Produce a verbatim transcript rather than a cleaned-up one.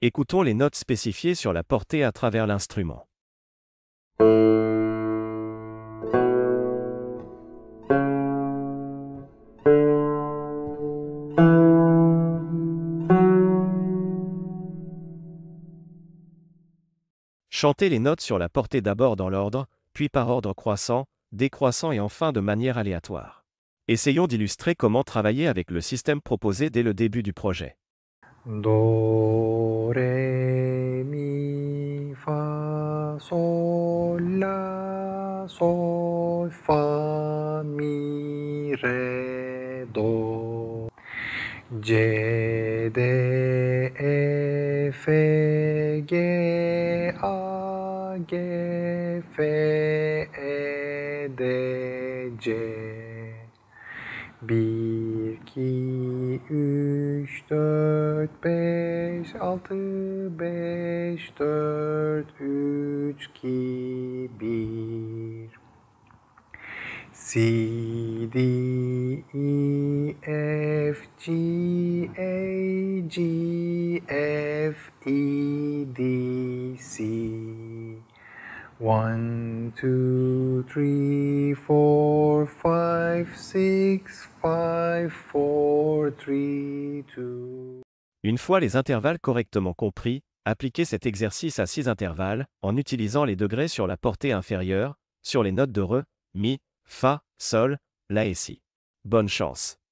Écoutons les notes spécifiées sur la portée à travers l'instrument. Chantez les notes sur la portée d'abord dans l'ordre, puis par ordre croissant, décroissant et enfin de manière aléatoire. Essayons d'illustrer comment travailler avec le système proposé dès le début du projet. Do, ré, mi, fa, sol, la, sol, fa, mi, ré, do. G, D, E, F, G, A, G, F, E, D, C. Bir, iki, üç, dört, beş, altı, beş, dört, üç, iki, bir. C, D, E, F, G, A, G, F, E, D, C. One, two, three, four, five, six, five, four, three, two. Une fois les intervalles correctement compris, appliquez cet exercice à six intervalles en utilisant les degrés sur la portée inférieure, sur les notes de Re, Mi, Fa, Sol, La et Si. Bonne chance!